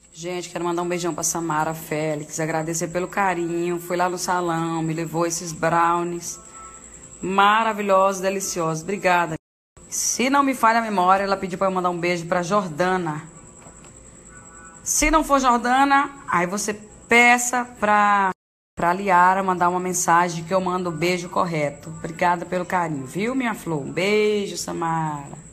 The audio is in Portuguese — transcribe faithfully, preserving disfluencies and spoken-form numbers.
Gente, quero mandar um beijão pra Samara Félix, agradecer pelo carinho. Foi lá no salão, me levou esses brownies maravilhosos, deliciosos. Obrigada. Se não me falha a memória, ela pediu pra eu mandar um beijo pra Jordana. Se não for Jordana, aí você peça pra, pra Liara mandar uma mensagem que eu mando o beijo correto. Obrigada pelo carinho, viu, minha flor? Um beijo, Samara.